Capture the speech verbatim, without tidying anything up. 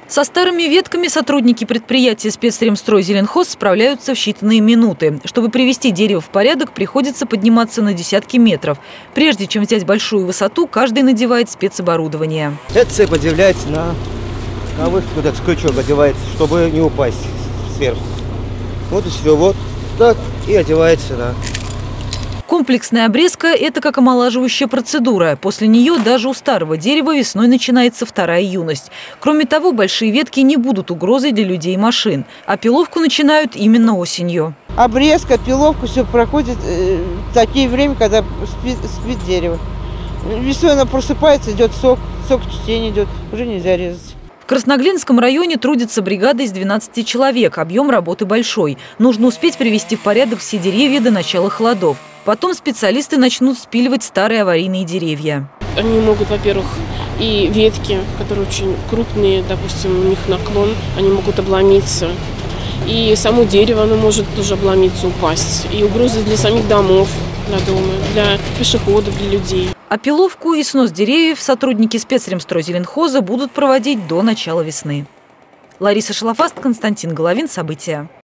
Со старыми ветками сотрудники предприятия «Спецремстройзеленхоз» справляются в считанные минуты. Чтобы привести дерево в порядок, приходится подниматься на десятки метров. Прежде чем взять большую высоту, каждый надевает спецоборудование. Эта цепь одевается на, на выход, вот этот крючок одевается, чтобы не упасть сверху. Вот и все, вот так и одевается сюда. Комплексная обрезка – это как омолаживающая процедура. После нее даже у старого дерева весной начинается вторая юность. Кроме того, большие ветки не будут угрозой для людей и машин. А пиловку начинают именно осенью. Обрезка, пиловка – все проходит э, в такие время, когда спит, спит дерево. Весной оно просыпается, идет сок, сок чтения идет, уже нельзя резать. В Красноглинском районе трудится бригада из двенадцати человек. Объем работы большой. Нужно успеть привести в порядок все деревья до начала холодов. Потом специалисты начнут спиливать старые аварийные деревья. Они могут, во-первых, и ветки, которые очень крупные, допустим, у них наклон, они могут обломиться. И само дерево, оно может тоже обломиться, упасть. И угрозы для самих домов, для дома, для пешеходов, для людей. А пиловку и снос деревьев сотрудники «Спецремстройзеленхоза» будут проводить до начала весны. Лариса Шалафаст, Константин Головин. События.